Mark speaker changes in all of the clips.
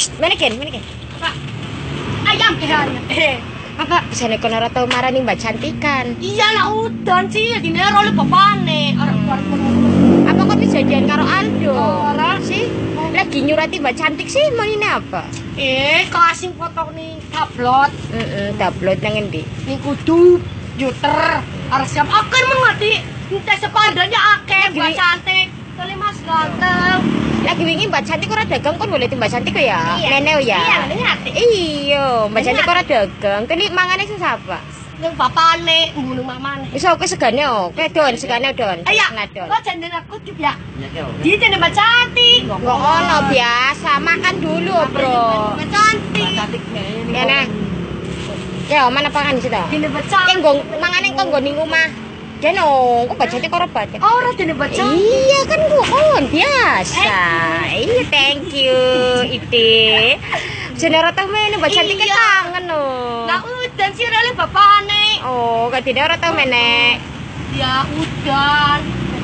Speaker 1: Mana Ken? Mana Ken?
Speaker 2: Pak. Ayam
Speaker 1: Apa? Bisa kono ora tau marani Mbak Cantikan.
Speaker 2: Iya lah udan sih, dinero oleh bapane.
Speaker 1: Apa kok bisa janjian karo Aldo?
Speaker 2: Ora
Speaker 1: sih. Lagi nyurati Mbak Cantik sih, mau ini apa?
Speaker 2: Kasih foto nih tablet.
Speaker 1: Tablet nang endi?
Speaker 2: Ning kudu juter. Arep siap akan mengerti. Minta sepandanya akeh Mbak Cantik. Kali Mas ganteng.
Speaker 1: Lagi wingi Mbak Cantik ora dagang kon golek Mbak Cantik ya?
Speaker 2: Iya.
Speaker 1: Neneo ya?
Speaker 2: Iya, ngerti.
Speaker 1: Iya, Mbak Cantik ora dagang. Kene mangane sing sapa?
Speaker 2: Ning bapane, mbunuh mamane.
Speaker 1: Wis oke segane oke don, segane don.
Speaker 2: Ayo,
Speaker 1: Ngadon.
Speaker 2: kok jangan aku cup ya? Dia jadi Mbak Cantik.
Speaker 1: Kok ono biasa, makan dulu, Bro.
Speaker 2: Mbak Cantik.
Speaker 1: Ya nah. Ya, mana pangan di situ?
Speaker 2: Jadi Mbak Cantik.
Speaker 1: Enggong mangane kok nggo ning omah. Jeno, kok Mbak Cantik ora batik.
Speaker 2: Ora jadi Mbak Cantik.
Speaker 1: Iya kan kon biasa. Iya, thank you, Ide. Jenera tau mene Mbak Cantik kangen no.
Speaker 2: Lah udan sih rele bapane.
Speaker 1: Oh, gak tidak ora tau mene.
Speaker 2: Ya udan.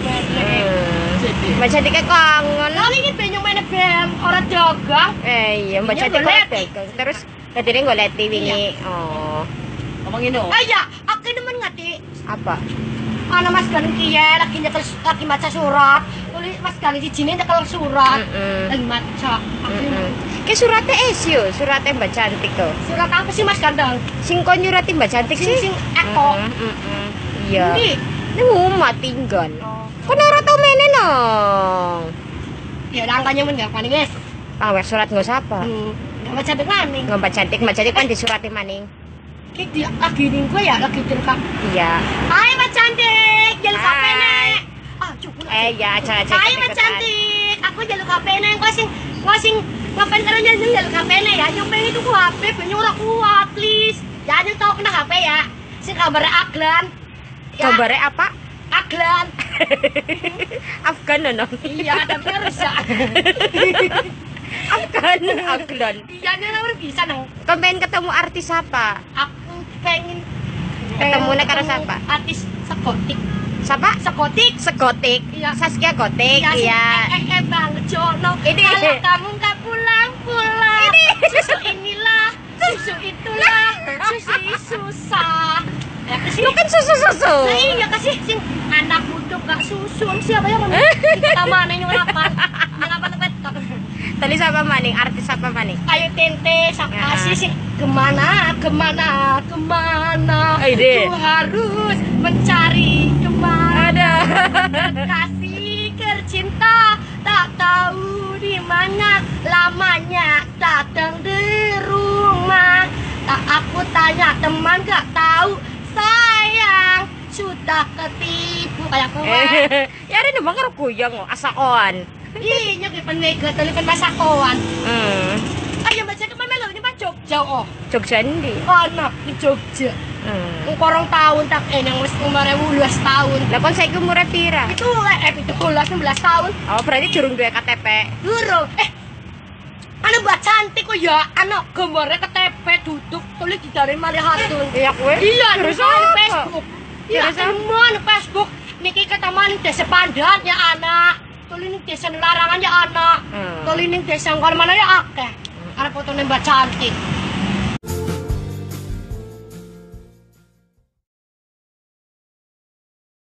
Speaker 1: Mbak Cantik kangen.
Speaker 2: Lah iki benyong mene bem ora dagang.
Speaker 1: Iya, Mbak Cantik ora dagang. Terus kadine golek wingi. Oh.
Speaker 2: Ngomongin no. Aya, aku nemen ngati.
Speaker 1: Apa?
Speaker 2: Ana Mas Gani kiye lagi nyekel lagi maca surat. Tulis Mas Gani sijine nyekel surat. Lagi maca.
Speaker 1: Ke suratnya yo, suratnya Mbak Cantik tuh.
Speaker 2: Surat apa sih Mas Gandang?
Speaker 1: Sing kon nyurati Mbak Cantik sih.
Speaker 2: Sing Eko.
Speaker 1: Iya. Ini rumah tinggal. Kon ora tau mene nong.
Speaker 2: Ya angkanya men gak paning wis.
Speaker 1: Ah, wes surat nggo sapa?
Speaker 2: Mbak Cantik maning.
Speaker 1: Mbak Cantik kan disurati maning.
Speaker 2: Ki dia lagi ning gue ya lagi direkam.
Speaker 1: Iya.
Speaker 2: Hai Mbak Cantik, jaluk HP nek. Ah, cukup.
Speaker 1: Ya, acara-acara.
Speaker 2: Hai Mbak Cantik, aku jaluk HP nek. Kok sing ngapain karo jaluk HP nek ya? Yang pengen itu HP, pengen ora kuat, please. Jangan tau kena HP ya. Sing kabarnya Aglan.
Speaker 1: Kabarnya apa?
Speaker 2: Aglan.
Speaker 1: Afgan nong.
Speaker 2: Iya, tapi rusak.
Speaker 1: Aglan.
Speaker 2: Iya, nih bisa nang.
Speaker 1: Kau pengen ketemu artis apa?
Speaker 2: Aku pengen
Speaker 1: Ketemu karo siapa?
Speaker 2: Artis Sekotik.
Speaker 1: Siapa?
Speaker 2: Sekotik.
Speaker 1: Segotik.
Speaker 2: Iya.
Speaker 1: Saskia Gotik.
Speaker 2: Iya. Bang Jono.
Speaker 1: Ini.
Speaker 2: Kalau kamu nggak pulang.
Speaker 1: Ini.
Speaker 2: Susu inilah, susu itulah, susu susah. Ya kasih.
Speaker 1: Lu kan susu.
Speaker 2: Nah, iya kasih sing anak butuh gak susu. Siapa yang ngomong? Kita mana yang ngelapan? Ngelapan tempat.
Speaker 1: Tadi siapa maning? Artis apa maning?
Speaker 2: Ayo tente, kasih sih kemana?
Speaker 1: Ide.
Speaker 2: Aku harus mencari kemana?
Speaker 1: Ada.
Speaker 2: Kasih kercinta, tak tahu di mana lamanya datang di rumah. Tak aku tanya teman gak tahu sayang sudah ketipu kayak kowe.
Speaker 1: Ya ada nemang karo goyang kok asakoan.
Speaker 2: Ih, nyok penega telepon masakoan. Ayo baca ke mana ini Pak Jogja oh.
Speaker 1: Jogja ndi?
Speaker 2: Anak di Jogja. Korong tahun tak yang wis umure 12 tahun.
Speaker 1: Lah kon saiki umure pira?
Speaker 2: Itu 17 16 tahun.
Speaker 1: Oh, berarti durung duwe KTP.
Speaker 2: Durung. Anu Mbak Cantik kok ya, anak gambarnya KTP duduk tulis di dari Malihatun.
Speaker 1: Iya kowe?
Speaker 2: Iya,
Speaker 1: Terus
Speaker 2: di
Speaker 1: apa?
Speaker 2: Facebook. Iya, di Facebook. Niki ketaman desa Pandan ya anak. Tulis ning desa larangan ya anak. Tulis ning desa mana ya akeh. Ada fotonya Mbak Cantik.